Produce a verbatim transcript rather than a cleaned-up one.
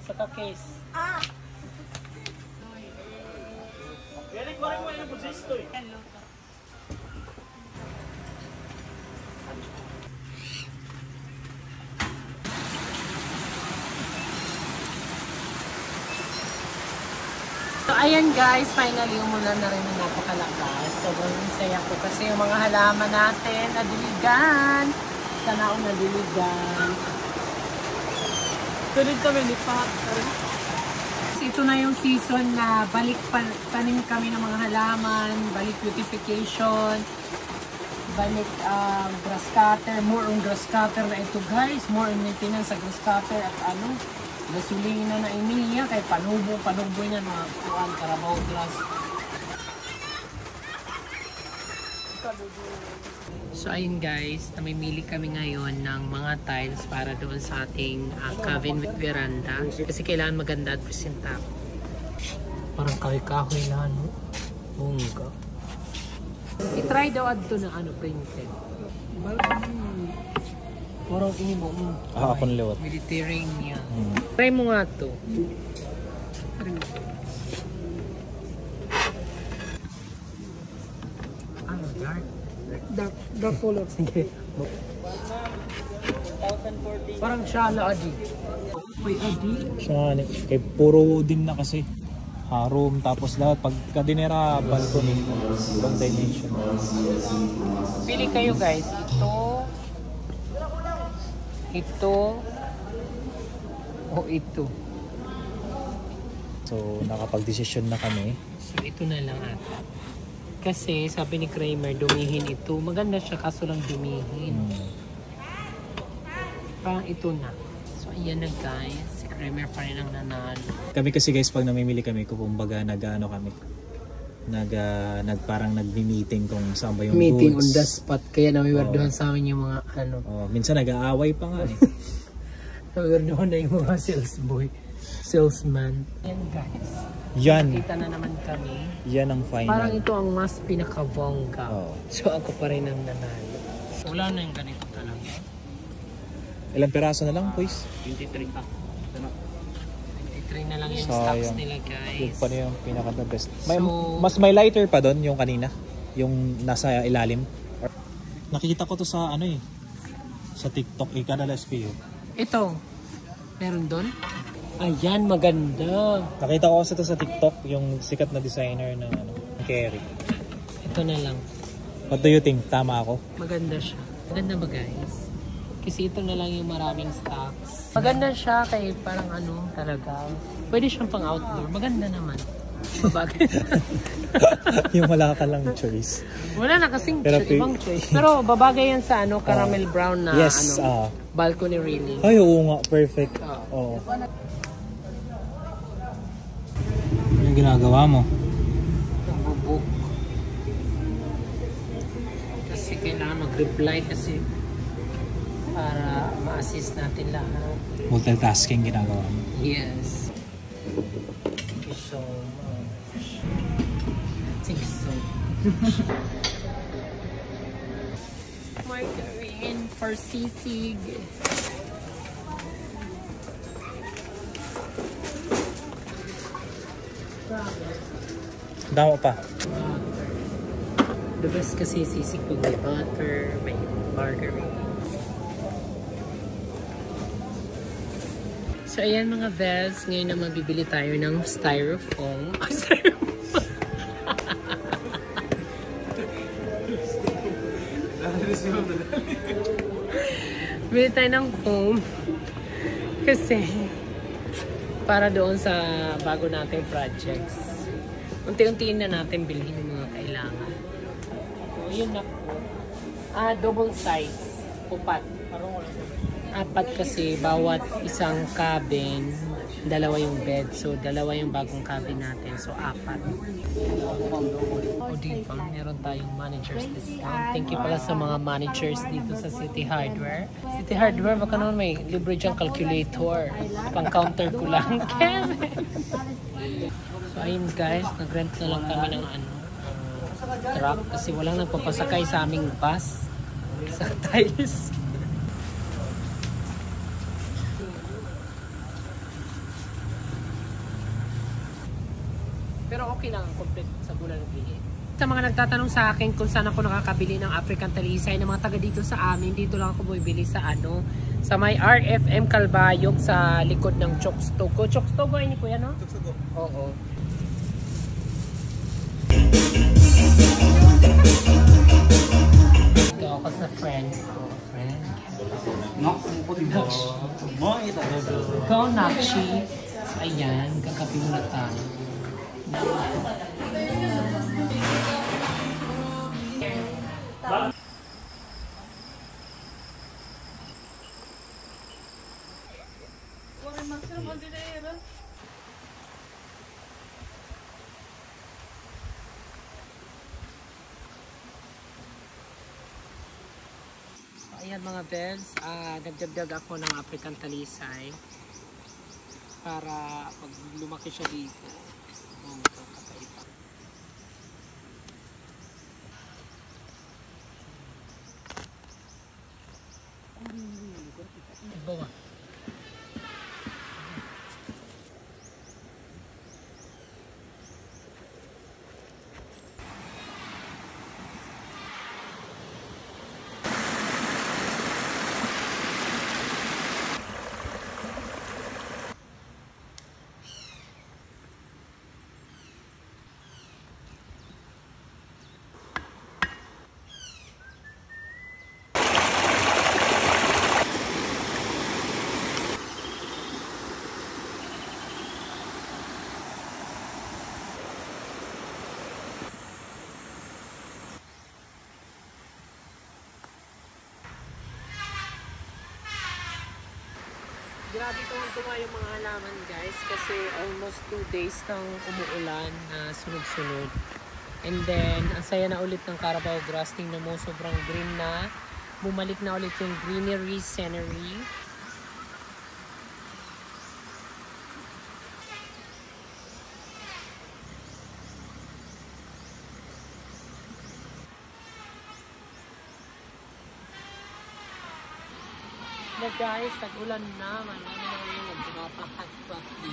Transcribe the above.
sa ka-case. Ah! Galing ko rin mo yung posisto eh. Hello. So ayan guys, finally umulan na rin ng napakalakas. So ang saya ko kasi yung mga halaman natin nadiligan. Sana ako nadiligan. Tulid kami ni Pat. Ito na yung season na balik tanim kami ng mga halaman, balik beautification, balik um, grass cutter, more on grass cutter na ito guys, more on maintenance sa grass cutter at ano, gasolina na iniya kay panubo, panubo niya mga kuwan, Carabao grass. So ayun guys, namimili kami ngayon ng mga tiles para doon sa ating uh, cabin with veranda. Kasi kailangan maganda at presentable. Parang kahoy-kahoy na ano. Bongga. I-try daw adto na ano printed. Parang ini mo. Ah, akong liwat. Mediterranean. Hmm. Try mo nga to. Ano, dark? Dark, dark color. Sige. Parang shala adi. Uy, adi. Siya, kay puro din na kasi. Harum, tapos lahat. Pagka dinera, balcony. Ibang dimension. Pili kayo guys. Ito. Ito. O ito. So, nakapag-desisyon na kami. So, ito na lang ata. Kasi sabi ni Kramer, dumihin ito. Maganda siya kaso lang dumihin. Hmm. Parang ito na. So ayan na guys. Si Kramer pa rin ang nanalo. Kami kasi guys pag namimili kami, kumbaga nag-ano kami. Nag, uh, nag parang nagmi-meeting kung saan ba yung meeting goods. On the spot. Kaya nawiwardohan oh. sa amin yung mga ano. Oh, minsan nag-aaway pa nga eh. Nawiwardohan na yung mga sales boy. Salesman. Ayan guys. Yan. Nakita na naman kami. Yan ang final. Parang ito ang mas pinaka-bongga. Oh. So ako pa rin ang nanalo. So, wala na yung ganito talaga. Ilang piraso na lang, boys? twenty-three pa. twenty-three na lang yung sayang. Stocks nila, guys. Yung pa yung pinaka-the best. May, so, mas may lighter pa doon yung kanina. Yung nasa ilalim. Nakikita ko to sa ano eh. Sa TikTok. Ikadala S P U. Ito. Meron doon? Ayan, maganda. Nakita ko kasi ito sa TikTok, yung sikat na designer ng ano, Kerry. Ito na lang. What do you think? Tama ako? Maganda siya. Maganda ba guys? Kasi ito na lang yung maraming stocks. Maganda siya kay parang ano talaga. Pwede siyang pang outdoor. Maganda naman. Babagay. Yung wala ka lang choice. Wala na kasing Pero, ibang choice. Pero babagay yan sa ano, caramel uh, brown na yes, ano, uh, balcony railing. Ay, oo nga. Perfect. Uh, oo. Yung ginagawa mo? Nagbubook. Kasi kailangan mag-reply kasi para ma-assist natin lahat. Multitasking ginagawa mo? Yes. Thank you so much. Thank you so much. Margarine for sisig. Damo pa. The best kasi sisig pag may butter, may margarine. So ayan mga Vels, ngayon na mabibili tayo ng styrofoam. Oh, styrofoam! Bili tayo ng foam. Kasi para doon sa bago nating projects. Unti-untiin na natin bilhin yung mga kailangan. So yun na po. Ah, double size. Upat. Apat kasi bawat isang cabin, dalawa yung bed. So, dalawa yung bagong cabin natin. So, apat. O, diba? Meron tayong manager's discount. Thank you pala sa mga managers dito sa City Hardware. City Hardware, baka naman may libre diyang calculator. Pang-counter ko lang. So, ayun guys. Nag-rent na lang kami ng ano, um, truck. Kasi walang nagpapasakay sa aming bus. Sa tiles. Pero okay lang, complete sa bulan ng bihi. Sa mga nagtatanong sa akin kung saan ako nakakabili ng African talisay, ng mga taga dito sa amin, dito lang ako bumibili sa ano, sa may R F M Calbayog sa likod ng Chokstogo. Chokstogo ay ni Kuya, no? Chokstogo. Oo. Ito ako sa friend ko. Friend. Ikaw, Nakshi. Ayan, kakapi mo na tayo. Ayan mga beds, uh, nagdagdag ako ng African talisay para pag lumaki siya dito. Oh, kakaiba. Bawa. Grabe tuwang-tuwa yung mga halaman guys kasi almost two days nang umuulan na sunod-sunod. And then, ang saya na ulit ng Carabao grass. Tingnan mo, sobrang green na. Bumalik na ulit yung greenery scenery. But guys, tag-ulan na. Malami na rin. Nagpapakat pa.